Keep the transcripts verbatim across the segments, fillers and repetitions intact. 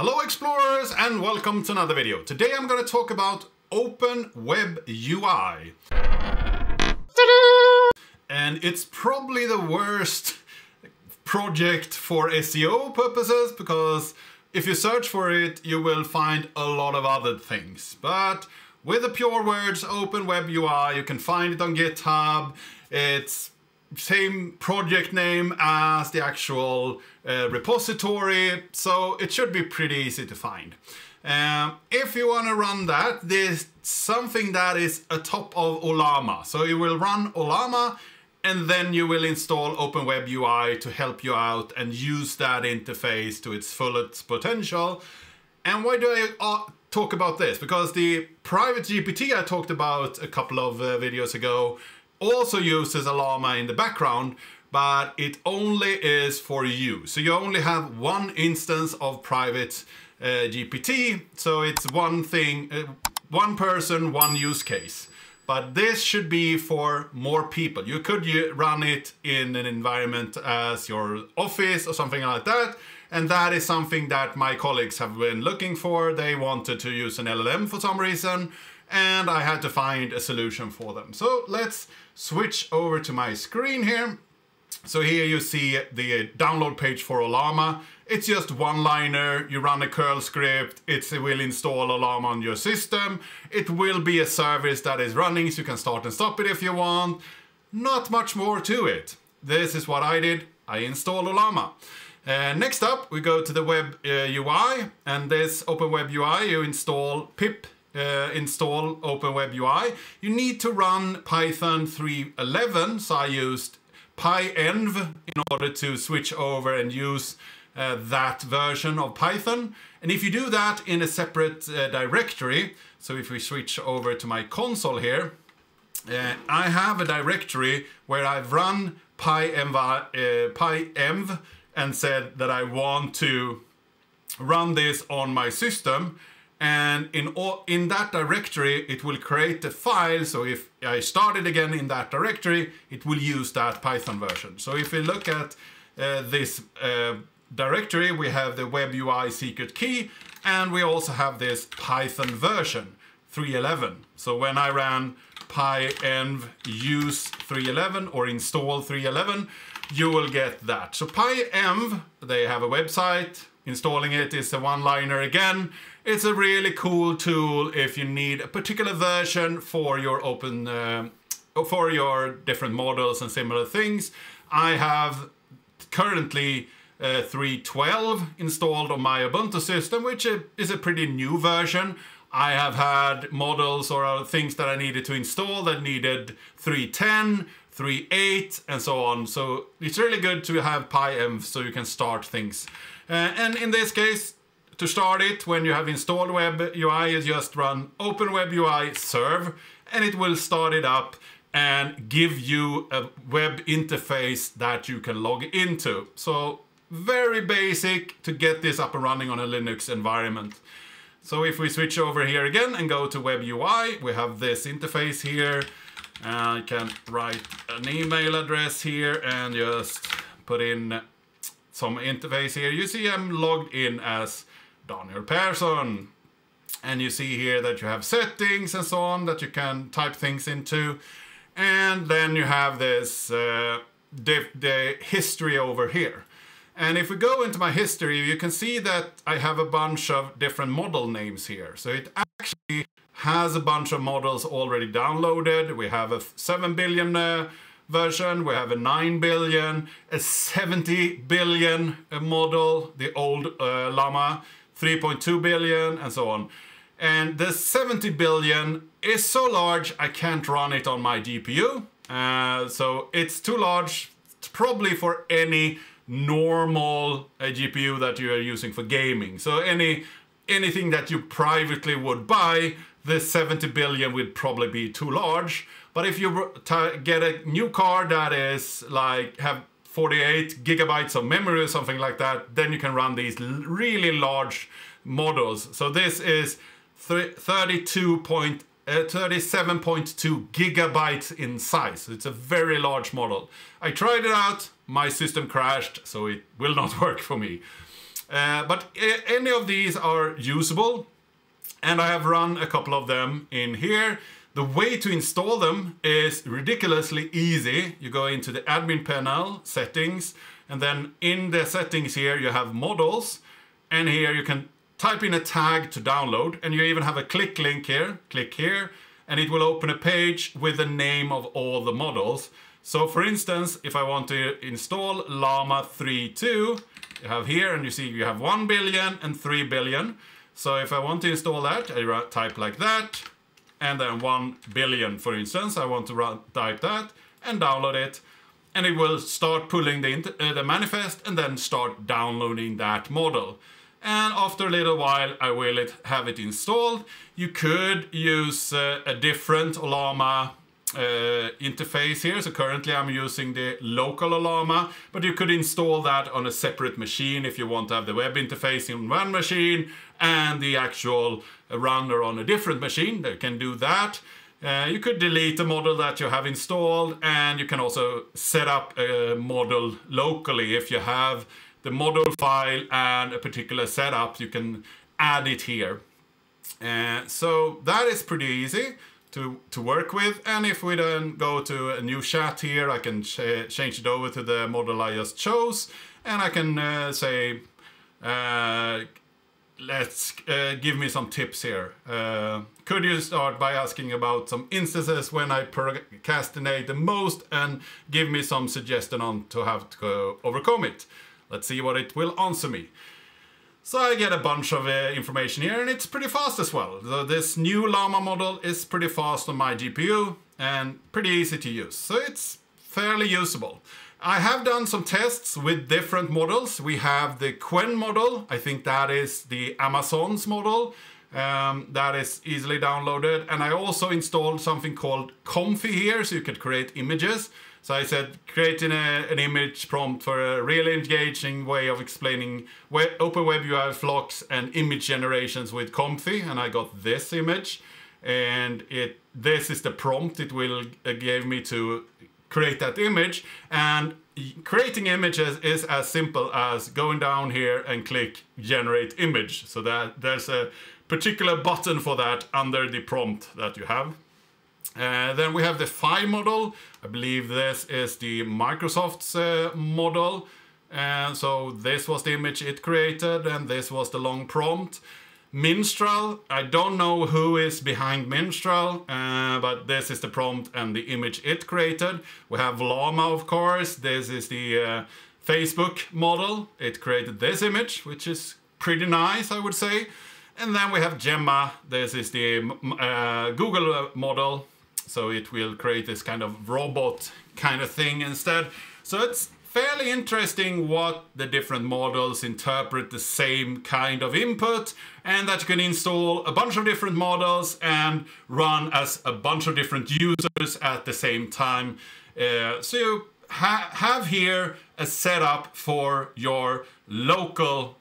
Hello explorers and welcome to another video. Today I'm going to talk about Open Web U I. And it's probably the worst project for S E O purposes, because if you search for it you will find a lot of other things. But with the pure words Open Web U I, you can find it on GitHub. It's same project name as the actual uh, repository, so it should be pretty easy to find. Um, if you want to run that, there's something that is atop of Ollama. So you will run Ollama and then you will install Open Web U I to help you out and use that interface to its fullest potential. And why do I uh, talk about this? Because the private G P T I talked about a couple of uh, videos ago also uses Ollama in the background, but it only is for you. So you only have one instance of private uh, G P T, so it's one thing, uh, one person, one use case. But this should be for more people. You could run it in an environment as your office or something like that, and that is something that my colleagues have been looking for. They wanted to use an L L M for some reason, and I had to find a solution for them. So let's switch over to my screen here. So here you see the download page for Ollama. It's just one-liner. You run a curl script. It will install Ollama on your system. It will be a service that is running, so you can start and stop it if you want. Not much more to it. This is what I did. I installed Ollama. Uh, next up, we go to the Web uh, U I, and this Open Web U I, you install pip Uh, install Open Web U I. You need to run Python three eleven, so I used pyenv in order to switch over and use uh, that version of Python. And if you do that in a separate uh, directory, so if we switch over to my console here, uh, I have a directory where I've run pyenv, uh, pyenv and said that I want to run this on my system. And in, all, in that directory, it will create a file. So if I start it again in that directory, it will use that Python version. So if we look at uh, this uh, directory, we have the Web U I secret key, and we also have this Python version three eleven. So when I ran pyenv use three eleven or install three eleven, you will get that. So pyenv, they have a website. Installing it is a one-liner again. It's a really cool tool if you need a particular version for your open, uh, for your different models and similar things. I have currently uh, three twelve installed on my Ubuntu system, which is a pretty new version. I have had models or things that I needed to install that needed three ten, three eight, and so on. So it's really good to have pyenv so you can start things. Uh, and in this case, to start it, when you have installed Web U I, you just run Open Web U I serve, and it will start it up and give you a web interface that you can log into. So very basic to get this up and running on a Linux environment. So if we switch over here again and go to Web U I, we have this interface here. Uh, I can write an email address here and just put in some interface here. You see I'm logged in as Daniel Persson, and you see here that you have settings and so on that you can type things into, and then you have this uh, the history over here. And if we go into my history, you can see that I have a bunch of different model names here. So it actually has a bunch of models already downloaded. We have a seven billion uh, version, we have a nine billion, a seventy billion model, the old uh, Llama, three point two billion, and so on. And the seventy billion is so large I can't run it on my G P U. Uh, so it's too large, probably for any normal uh, G P U that you are using for gaming. So any anything that you privately would buy, the seventy billion would probably be too large. But if you get a new card that is like have forty-eight gigabytes of memory or something like that, then you can run these really large models. So this is thirty-two point thirty-seven point two gigabytes in size. It's a very large model. I tried it out, my system crashed, so it will not work for me. Uh, but any of these are usable, and I have run a couple of them in here. The way to install them is ridiculously easy. You go into the admin panel, settings, and then in the settings here you have models, and here you can type in a tag to download, and you even have a click link here. Click here, and it will open a page with the name of all the models. So for instance, if I want to install Llama three point two, you have here, and you see you have one billion and three billion. So if I want to install that, I type like that, and then one billion, for instance. I want to run, type that and download it, and it will start pulling the, uh, the manifest and then start downloading that model. And after a little while, I will it, have it installed. You could use uh, a different Ollama uh, interface here. So currently I'm using the local Ollama, but you could install that on a separate machine if you want to have the web interface in one machine and the actual runner on a different machine. You can do that. Uh, you could delete the model that you have installed, and you can also set up a model locally. If you have the model file and a particular setup, you can add it here. Uh, so that is pretty easy to, to work with. And if we then go to a new chat here, I can ch change it over to the model I just chose, and I can uh, say, uh, let's uh, give me some tips here. Uh, could you start by asking about some instances when I procrastinate the most, and give me some suggestion on to have to overcome it? Let's see what it will answer me. So I get a bunch of uh, information here, and it's pretty fast as well. So this new Llama model is pretty fast on my G P U and pretty easy to use. So it's fairly usable. I have done some tests with different models. We have the Quen model. I think that is the Amazon's model. Um, that is easily downloaded. And I also installed something called Comfy here, so you could create images. So I said, creating a, an image prompt for a really engaging way of explaining web, Open WebUI flocks and image generations with Comfy, and I got this image. And it this is the prompt it will uh, give me to create that image. And creating images is as simple as going down here and click Generate Image. So that there's a particular button for that under the prompt that you have. Uh, then we have the Phi model. I believe this is the Microsoft's uh, model. And so this was the image it created, and this was the long prompt. Minstrel, I don't know who is behind Minstrel, uh, but this is the prompt and the image it created. We have Llama, of course. This is the uh, Facebook model. It created this image, which is pretty nice, I would say. And then we have Gemma. This is the uh, Google model. So it will create this kind of robot kind of thing instead. So it's fairly interesting what the different models interpret the same kind of input, and that you can install a bunch of different models and run as a bunch of different users at the same time. Uh, so you ha have here a setup for your local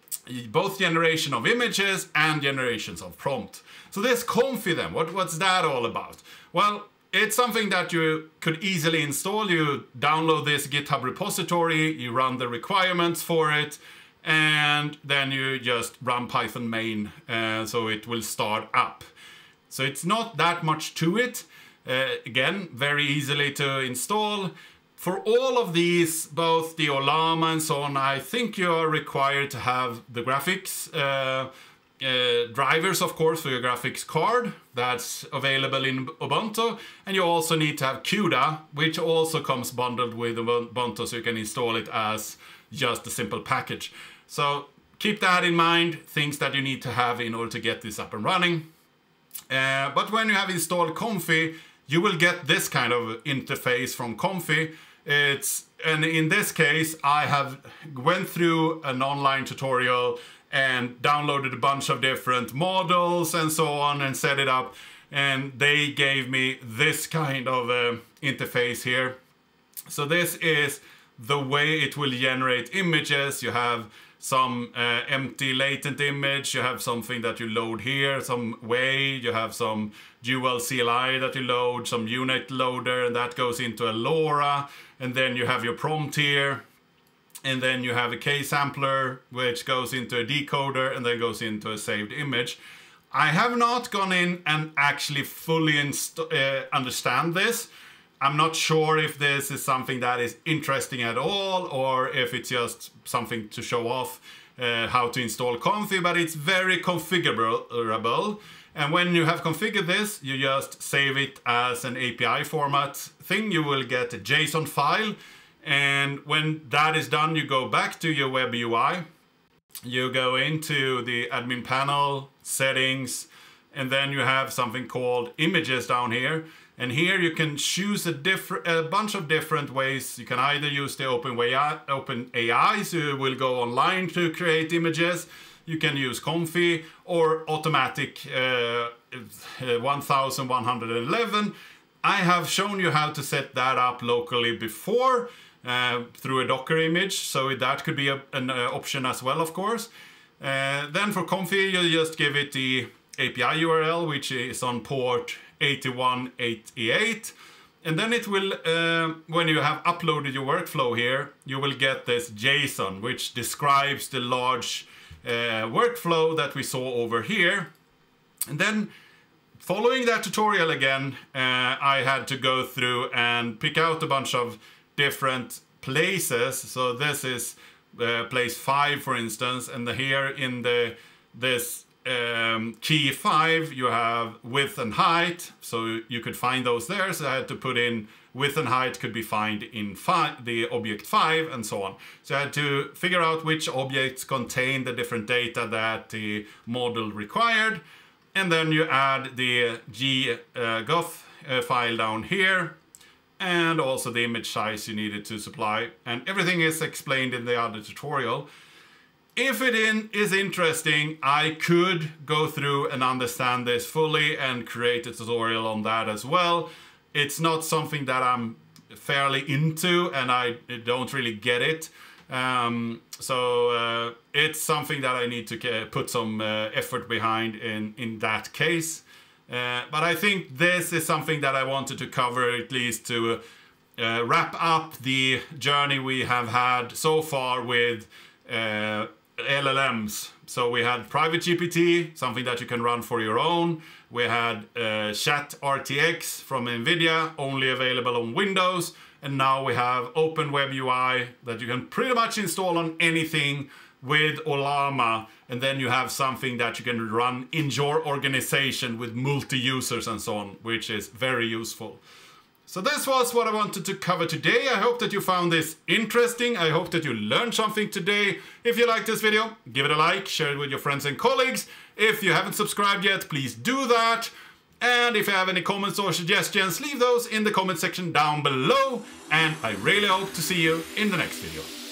both generation of images and generations of prompt. So this Comfy then, what, what's that all about? Well, it's something that you could easily install. You download this GitHub repository, you run the requirements for it, and then you just run Python main, uh, so it will start up. So it's not that much to it. Uh, again, very easily to install. For all of these, both the Ollama and so on, I think you are required to have the graphics uh, uh, drivers, of course, for your graphics card. That's available in Ubuntu. And you also need to have CUDA, which also comes bundled with Ubuntu, so you can install it as just a simple package. So keep that in mind, things that you need to have in order to get this up and running. Uh, but when you have installed Comfy, you will get this kind of interface from Comfy. It's, and in this case, I have went through an online tutorial and downloaded a bunch of different models and so on and set it up. And they gave me this kind of uh, interface here. So this is the way it will generate images. You have some uh, empty latent image, you have something that you load here, some way, you have some dual C L I that you load, some unit loader, and that goes into a LoRa, and then you have your prompt here. And then you have a K-sampler, which goes into a decoder and then goes into a saved image. I have not gone in and actually fully uh, understand this. I'm not sure if this is something that is interesting at all, or if it's just something to show off uh, how to install Comfy, but it's very configurable. And when you have configured this, you just save it as an A P I format thing. You will get a JSON file. And when that is done, you go back to your WebUI. You go into the admin panel, settings, and then you have something called images down here. And here you can choose a, different, a bunch of different ways. You can either use the OpenAI, so you will go online to create images. You can use Comfy or automatic uh, one thousand one hundred eleven. I have shown you how to set that up locally before uh, through a Docker image, so that could be a, an uh, option as well, of course. Uh, then for Comfy, you just give it the A P I U R L, which is on port eighty-one eighty-eight. And then it will, uh, when you have uploaded your workflow here, you will get this JSON, which describes the large uh, workflow that we saw over here. And then following that tutorial again, uh, I had to go through and pick out a bunch of different places. So this is uh, place five, for instance, and the, here in the this um, key five, you have width and height. So you could find those there. So I had to put in width and height could be found in five, the object five, and so on. So I had to figure out which objects contain the different data that the model required. And then you add the G-goth uh, file down here, and also the image size you needed to supply. And everything is explained in the other tutorial. If it in, is interesting, I could go through and understand this fully and create a tutorial on that as well. It's not something that I'm fairly into, and I don't really get it. Um, so uh, it's something that I need to put some uh, effort behind in, in that case. Uh, but I think this is something that I wanted to cover, at least to uh, wrap up the journey we have had so far with uh, L L Ms. So we had private G P T, something that you can run for your own. We had uh, Chat R T X from NVIDIA, only available on Windows. And now we have Open WebUI that you can pretty much install on anything with Ollama. And then you have something that you can run in your organization with multi-users and so on, which is very useful. So this was what I wanted to cover today. I hope that you found this interesting. I hope that you learned something today. If you liked this video, give it a like, share it with your friends and colleagues. If you haven't subscribed yet, please do that. And if you have any comments or suggestions, leave those in the comment section down below. And I really hope to see you in the next video.